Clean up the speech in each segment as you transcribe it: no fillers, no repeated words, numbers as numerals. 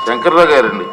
శంకర్రావు గారండి.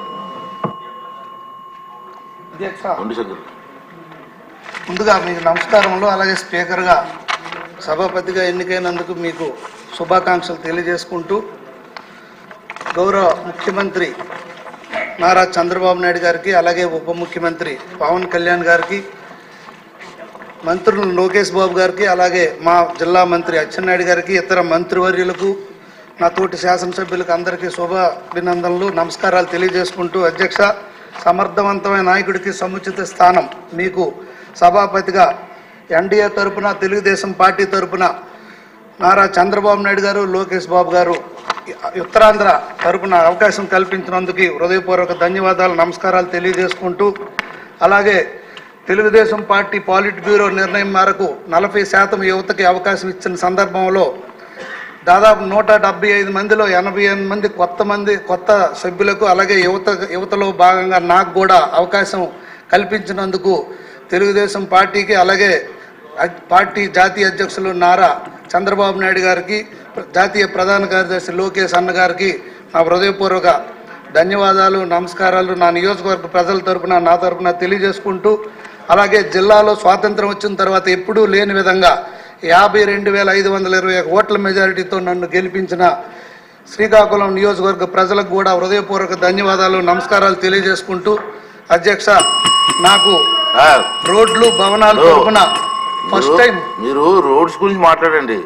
ముందుగా మీకు నమస్కారములు. అలాగే స్పీకర్గా సభాపతిగా ఎన్నికైనందుకు మీకు శుభాకాంక్షలు తెలియజేసుకుంటూ, గౌరవ ముఖ్యమంత్రి నారా చంద్రబాబు నాయుడు గారికి, అలాగే ఉప ముఖ్యమంత్రి పవన్ కళ్యాణ్ గారికి, మంత్రులు లోకేష్ బాబు గారికి, అలాగే మా జిల్లా మంత్రి అచ్చెన్నాయుడు గారికి, ఇతర మంత్రివర్యులకు, నా తోటి శాసనసభ్యులకు అందరికీ శుభాభినందనలు, నమస్కారాలు తెలియజేసుకుంటూ, అధ్యక్ష, సమర్థవంతమైన నాయకుడికి సముచిత స్థానం. మీకు సభాపతిగా ఎన్డీఏ తరపున, తెలుగుదేశం పార్టీ తరపున నారా చంద్రబాబు నాయుడు గారు, లోకేష్ బాబు గారు ఉత్తరాంధ్ర తరపున అవకాశం కల్పించినందుకు హృదయపూర్వక ధన్యవాదాలు, నమస్కారాలు తెలియజేసుకుంటూ, అలాగే తెలుగుదేశం పార్టీ పాలిట్ బ్యూరో నిర్ణయం మేరకు 40% యువతకి అవకాశం ఇచ్చిన సందర్భంలో దాదాపు 175 మందిలో 88 మంది కొత్త సభ్యులకు, అలాగే యువతలో భాగంగా నాకు కూడా అవకాశం కల్పించినందుకు తెలుగుదేశం పార్టీకి, అలాగే పార్టీ జాతీయ అధ్యక్షులు నారా చంద్రబాబు నాయుడు గారికి, జాతీయ ప్రధాన కార్యదర్శి లోకేష్ అన్న గారికి నా హృదయపూర్వక ధన్యవాదాలు, నమస్కారాలు నా నియోజకవర్గ ప్రజల తరపున, నా తరపున తెలియజేసుకుంటూ, అలాగే జిల్లాలో స్వాతంత్రం వచ్చిన తర్వాత ఎప్పుడూ లేని విధంగా 52,521 ఓట్ల మెజారిటీతో నన్ను గెలిపించిన శ్రీకాకుళం నియోజకవర్గ ప్రజలకు కూడా హృదయపూర్వక ధన్యవాదాలు, నమస్కారాలు తెలియజేసుకుంటూ, అధ్యక్ష, నాకు రోడ్లు భవనాలు తరపున ఫస్ట్ టైం మీరు రోడ్స్ గురించి మాట్లాడండి.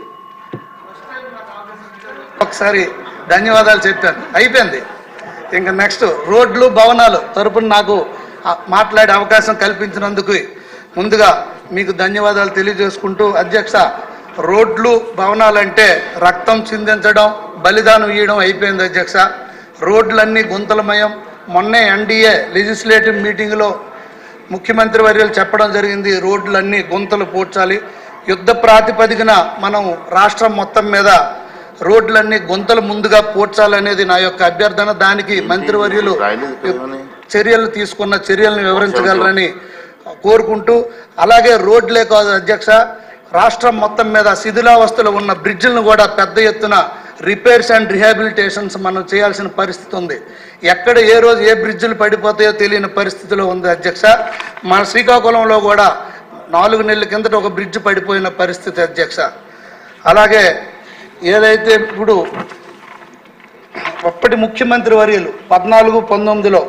ఒకసారి ధన్యవాదాలు చెప్పాను, అయిపోయింది. ఇంకా నెక్స్ట్ రోడ్లు భవనాలు తరపున నాకు మాట్లాడే అవకాశం కల్పించినందుకు ముందుగా మీకు ధన్యవాదాలు తెలియజేసుకుంటూ, అధ్యక్ష, రోడ్లు భవనాలంటే రక్తం చిందించడం, బలిదానం ఇవ్వడం అయిపోయింది అధ్యక్ష. రోడ్లన్నీ గుంతలమయం. మొన్నే ఎన్డీఏ లెజిస్లేటివ్ మీటింగ్లో ముఖ్యమంత్రి వర్యులు చెప్పడం జరిగింది, రోడ్లన్నీ గుంతలు పూడ్చాలి, యుద్ధ ప్రాతిపదికన మనం రాష్ట్రం మొత్తం మీద రోడ్లన్నీ గుంతలు ముందుగా పూడ్చాలనేది నా యొక్క అభ్యర్థన. దానికి మంత్రివర్యులు చర్యలు తీసుకున్న చర్యలను వివరించగలరని కోరుకుంటూ, అలాగే రోడ్లే కాదు అధ్యక్ష, రాష్ట్రం మొత్తం మీద శిథిలావస్థలో ఉన్న బ్రిడ్జిలను కూడా పెద్ద ఎత్తున రిపేర్స్ అండ్ రిహాబిలిటేషన్స్ మనం చేయాల్సిన పరిస్థితి ఉంది. ఎక్కడ ఏ రోజు ఏ బ్రిడ్జిలు పడిపోతాయో తెలియని పరిస్థితిలో ఉంది అధ్యక్ష. మన శ్రీకాకుళంలో కూడా 4 నెలల కిందట ఒక బ్రిడ్జ్ పడిపోయిన పరిస్థితి అధ్యక్ష. అలాగే ఏదైతే ఇప్పుడు అప్పటి ముఖ్యమంత్రి వర్యులు 14-19లో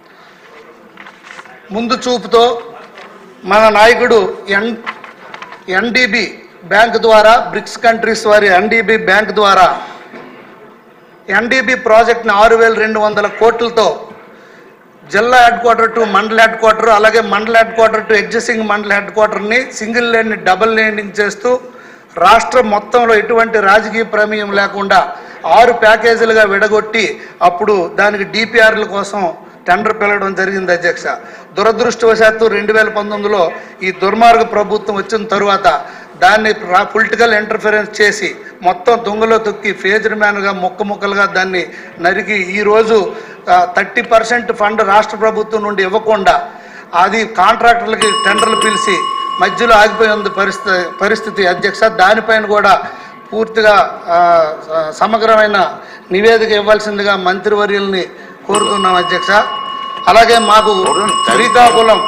ముందు చూపుతో మన నాయకుడు ఎన్డీబీ బ్యాంక్ ద్వారా, బ్రిక్స్ కంట్రీస్ వారి ఎన్డీబీ బ్యాంక్ ద్వారా ఎన్డీబీ ప్రాజెక్ట్ని 6,200 కోట్లతో జిల్లా హెడ్ క్వార్టర్ టు మండల హెడ్ క్వార్టర్, అలాగే మండల హెడ్ క్వార్టర్ టు ఎగ్జిస్టింగ్ మండల హెడ్ క్వార్టర్ని సింగిల్ లేన్ని డబుల్ లేనింగ్ చేస్తూ రాష్ట్రం మొత్తంలో ఎటువంటి రాజకీయ ప్రమేయం లేకుండా 6 ప్యాకేజీలుగా విడగొట్టి అప్పుడు దానికి డిపిఆర్ల కోసం టెండర్ పిలవడం జరిగింది అధ్యక్ష. దురదృష్టవశాత్తు 2019లో ఈ దుర్మార్గ ప్రభుత్వం వచ్చిన తరువాత దాన్ని పొలిటికల్ ఇంటర్ఫరెన్స్ చేసి మొత్తం దొంగలో తొక్కి ఫేజ్డ్ మ్యాన్గా ముక్కలుగా దాన్ని నరికి ఈరోజు 30% ఫండ్ రాష్ట్ర ప్రభుత్వం నుండి ఇవ్వకుండా అది కాంట్రాక్టర్లకి టెండర్లు పిలిచి మధ్యలో ఆగిపోయి ఉంది పరిస్థితి అధ్యక్ష. దానిపైన కూడా పూర్తిగా సమగ్రమైన నివేదిక ఇవ్వాల్సిందిగా మంత్రివర్యుల్ని కోరుతున్నాం అధ్యక్ష. అలాగే మాకు శ్రీకాకుళం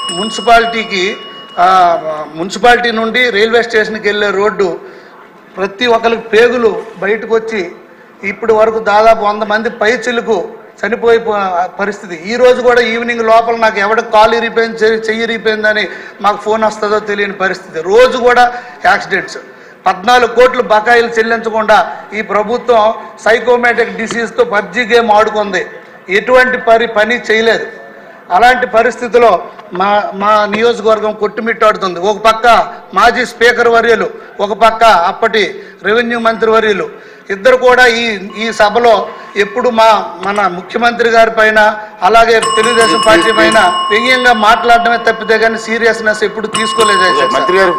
మున్సిపాలిటీ నుండి రైల్వే స్టేషన్కి వెళ్ళే రోడ్డు ప్రతి ఒక్కరికి పేగులు బయటకు వచ్చి ఇప్పటి వరకు దాదాపు 100 మంది పైచిలకు చనిపోయే పరిస్థితి. ఈరోజు కూడా ఈవినింగ్ లోపల నాకు ఎవడ కాలు ఇరిపోయింది, చెయ్యి ఇరిపోయిందని మాకు ఫోన్ వస్తుందో తెలియని పరిస్థితి. రోజు కూడా యాక్సిడెంట్స్. 14 కోట్లు బకాయిలు చెల్లించకుండా ఈ ప్రభుత్వం సైకోమేటిక్ డిసీజ్తో పబ్జీ గేమ్ ఆడుకుంది, ఎటువంటి పని చేయలేదు. అలాంటి పరిస్థితిలో మా నియోజకవర్గం కొట్టుమిట్టాడుతుంది. ఒక పక్క మాజీ స్పీకర్ వర్యులు, ఒక పక్క అప్పటి రెవెన్యూ మంత్రి వర్యులు, ఇద్దరు కూడా ఈ సభలో ఎప్పుడు మన ముఖ్యమంత్రి గారి పైన, అలాగే తెలుగుదేశం పార్టీ పైన వ్యంగ్యంగా మాట్లాడడమే తప్పితే కానీ సీరియస్నెస్ ఎప్పుడు తీసుకోలేదు మంత్రి గారు.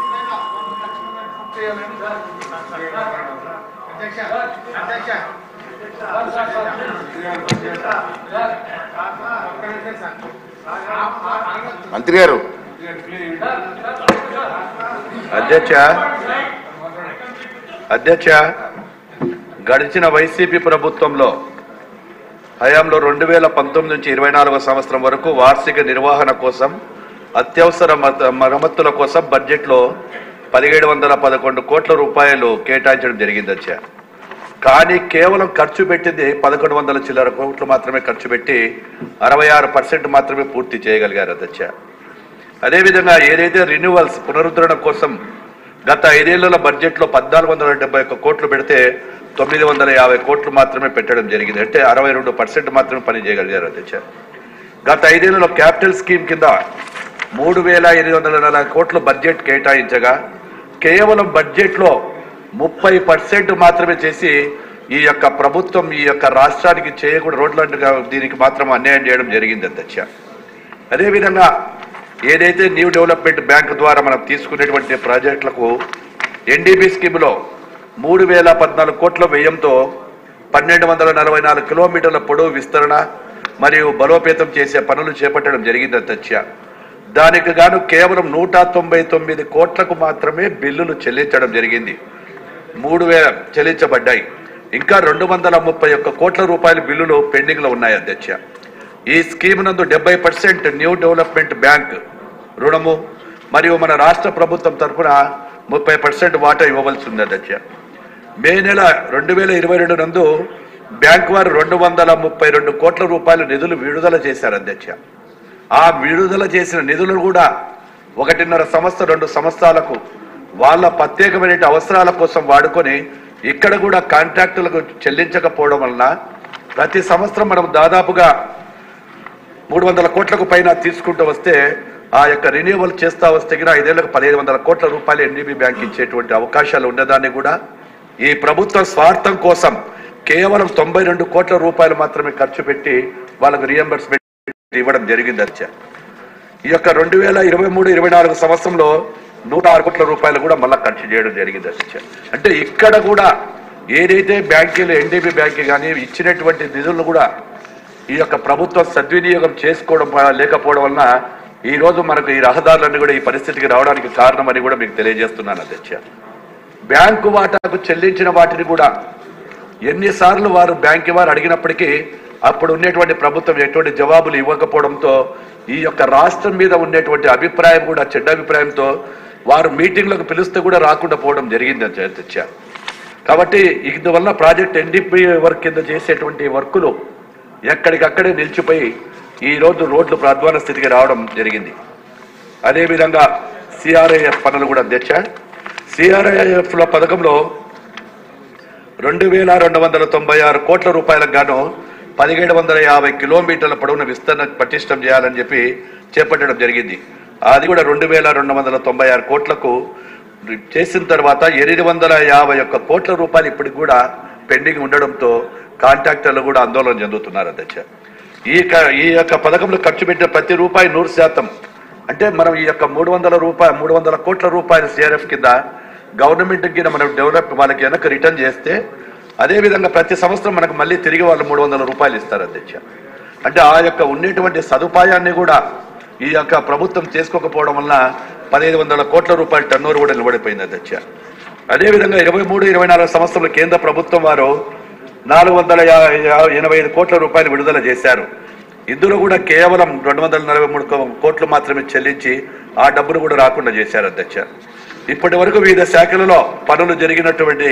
మంత్రి గారు. అధ్యక్ష, గడిచిన వైసీపీ ప్రభుత్వంలో హయాంలో 2019 నుంచి 24 సంవత్సరం వరకు వార్షిక నిర్వహణ కోసం అత్యవసర మరమ్మతుల కోసం బడ్జెట్లో 1711 కోట్ల రూపాయలు కేటాయించడం జరిగింది అధ్యక్ష. కానీ కేవలం ఖర్చు పెట్టింది 1100 చిల్లర కోట్లు మాత్రమే ఖర్చు పెట్టి 66% మాత్రమే పూర్తి చేయగలిగారు అధ్యక్ష. అదేవిధంగా ఏదైతే రెన్యువల్స్ పునరుద్ధరణ కోసం గత 5 ఏళ్ల బడ్జెట్లో 1471 కోట్లు పెడితే 950 కోట్లు మాత్రమే పెట్టడం జరిగింది. అంటే 62% మాత్రమే పని చేయగలిగారు అధ్యక్ష. గత 5 ఏళ్లలో క్యాపిటల్ స్కీమ్ కింద 3840 కోట్ల బడ్జెట్ కేటాయించగా కేవలం బడ్జెట్లో 30% మాత్రమే చేసి ఈ యొక్క ప్రభుత్వం ఈ యొక్క రాష్ట్రానికి చేయకూడదు రోడ్ల దీనికి మాత్రం అన్యాయం చేయడం జరిగింది అధ్యక్ష. అదేవిధంగా ఏదైతే న్యూ డెవలప్మెంట్ బ్యాంక్ ద్వారా మనం తీసుకునేటువంటి ప్రాజెక్టులకు ఎన్డీబీ స్కీమ్లో 3014 కోట్ల వ్యయంతో 1244 కిలోమీటర్ల పొడవు విస్తరణ మరియు బలోపేతం చేసే పనులు చేపట్టడం జరిగింది అధ్యక్ష. దానికి గాను కేవలం 199 కోట్లకు మాత్రమే బిల్లులు చెల్లించడం జరిగింది. 3000 చెల్లించబడ్డాయి. ఇంకా 231 కోట్ల రూపాయల బిల్లులు పెండింగ్లో ఉన్నాయి అధ్యక్ష. ఈ స్కీమ్ నందు 70% న్యూ డెవలప్మెంట్ బ్యాంక్ రుణము మరియు మన రాష్ట్ర ప్రభుత్వం తరఫున 30% వాటా ఇవ్వవలసి ఉంది అధ్యక్ష. మే నెల 2022 నందు బ్యాంక్ వారు 232 కోట్ల రూపాయల నిధులు విడుదల చేశారు అధ్యక్ష. ఆ విడుదల చేసిన నిధులను కూడా 1.5 సంవత్సరం 2 సంవత్సరాలకు వాళ్ళ ప్రత్యేకమైన అవసరాల కోసం వాడుకొని ఇక్కడ కూడా కాంట్రాక్టులకు చెల్లించకపోవడం వలన ప్రతి సంవత్సరం మనం దాదాపుగా 300 కోట్లకు పైన తీసుకుంటూ వస్తే ఆ యొక్క రెన్యూవల్ చేస్తా వస్తే 5 ఏళ్లకు 1500 కోట్ల రూపాయలు ఎన్డీబీ బ్యాంక్ ఇచ్చేటువంటి అవకాశాలు ఉండేదాన్ని కూడా ఈ ప్రభుత్వ స్వార్థం కోసం కేవలం 92 కోట్ల రూపాయలు మాత్రమే ఖర్చు పెట్టి వాళ్ళకు రియంబర్స్మెంట్ ఇవ్వడం జరిగింది అధ్యక్ష. ఈ యొక్క 2023-24 సంవత్సరంలో 106 కోట్ల రూపాయలు కూడా మళ్ళీ ఖర్చు చేయడం జరిగింది అధ్యక్ష. అంటే ఇక్కడ కూడా ఏదైతే బ్యాంకులు ఎన్డీబీ బ్యాంకు కానీ ఇచ్చినటువంటి నిధులను కూడా ఈ యొక్క ప్రభుత్వం సద్వినియోగం చేసుకోవడం లేకపోవడం వలన ఈ రోజు మనకు ఈ రహదారులన్నీ కూడా ఈ పరిస్థితికి రావడానికి కారణమని కూడా మీకు తెలియజేస్తున్నాను అధ్యక్ష. బ్యాంకు వాటాకు చెల్లించిన వాటిని కూడా ఎన్నిసార్లు వారు బ్యాంకు వారు అడిగినప్పటికీ అప్పుడు ఉన్నటువంటి ప్రభుత్వం ఎటువంటి జవాబులు ఇవ్వకపోవడంతో ఈ యొక్క రాష్ట్రం మీద ఉండేటువంటి అభిప్రాయం కూడా చెడ్డ అభిప్రాయంతో వారు మీటింగ్లకు పిలిస్తే కూడా రాకుండా పోవడం జరిగింది అధ్యక్ష. కాబట్టి ఇందువల్ల ప్రాజెక్ట్ ఎన్డీపీ వర్క్ కింద చేసేటువంటి వర్కులు ఎక్కడికక్కడే నిలిచిపోయి ఈ రోజు రోడ్లు అధ్వాన స్థితికి రావడం జరిగింది. అదేవిధంగా సిఆర్ఐఎఫ్ పనులు కూడా అధ్యక్ష. సిఆర్ఐఎఫ్ల పథకంలో 2296 కోట్ల రూపాయలకు గాను 1750 కిలోమీటర్ల పొడవున విస్తరణ పటిష్టం చేయాలని చెప్పి చేపట్టడం జరిగింది. అది కూడా 2296 కోట్లకు చేసిన తర్వాత 851 కోట్ల రూపాయలు ఇప్పటికి కూడా పెండింగ్ ఉండడంతో కాంట్రాక్టర్లు కూడా ఆందోళన చెందుతున్నారు అధ్యక్ష. ఈ యొక్క పథకంలో ఖర్చు పెట్టిన ప్రతి రూపాయి 100%, అంటే మనం ఈ యొక్క 300 కోట్ల రూపాయల సిఆర్ఎఫ్ కింద గవర్నమెంట్ కింద మనం డెవలప్ వాళ్ళకి వెనక రిటర్న్ చేస్తే అదేవిధంగా ప్రతి సంవత్సరం మనకు మళ్ళీ తిరిగి వాళ్ళు 300 రూపాయలు ఇస్తారు అధ్యక్ష. అంటే ఆ యొక్క ఉన్నటువంటి సదుపాయాన్ని కూడా ఈ యొక్క ప్రభుత్వం చేసుకోకపోవడం వలన 1500 కోట్ల రూపాయల టర్నోవర్ కూడా నిలబడిపోయింది అధ్యక్ష. అదేవిధంగా 23-24 సంవత్సరంలో కేంద్ర ప్రభుత్వం వారు 485 కోట్ల రూపాయలు విడుదల చేశారు. ఇందులో కూడా కేవలం 243 కోట్లు మాత్రమే చెల్లించి ఆ డబ్బును కూడా రాకుండా చేశారు అధ్యక్ష. ఇప్పటి వరకు వివిధ శాఖలలో పనులు జరిగినటువంటి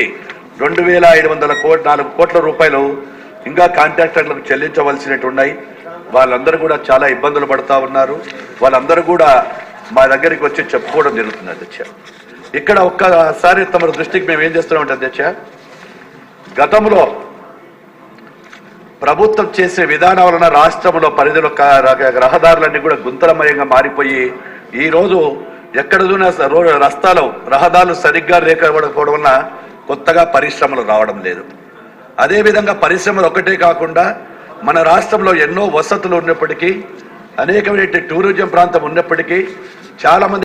2504 కోట్ల రూపాయలు ఇంకా కాంట్రాక్టర్లకు చెల్లించవలసినట్టున్నాయి. వాళ్ళందరూ కూడా చాలా ఇబ్బందులు పడుతూ ఉన్నారు. వాళ్ళందరూ కూడా మా దగ్గరికి వచ్చి చెప్పుకోవడం జరుగుతుంది అధ్యక్ష. ఇక్కడ ఒక్కసారి తమ దృష్టికి మేము ఏం చేస్తున్నామంటే అధ్యక్ష, గతంలో ప్రభుత్వం చేసే విధానం వలన రాష్ట్రంలో పరిధిలో రహదారులన్నీ కూడా గుంతలమయంగా మారిపోయి ఈరోజు ఎక్కడ రహదారులు సరిగ్గా లేకపోవడం వలన కొత్తగా పరిశ్రమలు రావడం లేదు. అదేవిధంగా పరిశ్రమలు ఒకటే కాకుండా మన రాష్ట్రంలో ఎన్నో వసతులు ఉన్నప్పటికీ అనేకమైన టూరిజం ప్రాంతం ఉన్నప్పటికీ చాలా మంది